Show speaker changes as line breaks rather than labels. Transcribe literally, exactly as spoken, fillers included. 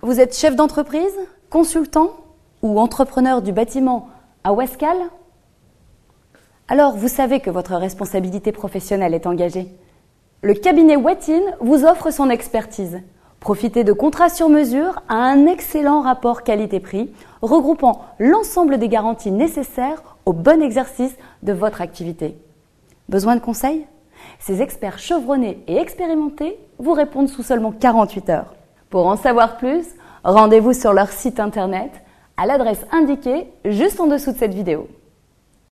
Vous êtes chef d'entreprise, consultant ou entrepreneur du bâtiment à Ouascal? Alors vous savez que votre responsabilité professionnelle est engagée. Le cabinet Watin vous offre son expertise. Profitez de contrats sur mesure à un excellent rapport qualité-prix, regroupant l'ensemble des garanties nécessaires au bon exercice de votre activité. Besoin de conseils? Ces experts chevronnés et expérimentés vous répondent sous seulement quarante-huit heures. Pour en savoir plus, rendez-vous sur leur site internet à l'adresse indiquée juste en dessous de cette vidéo.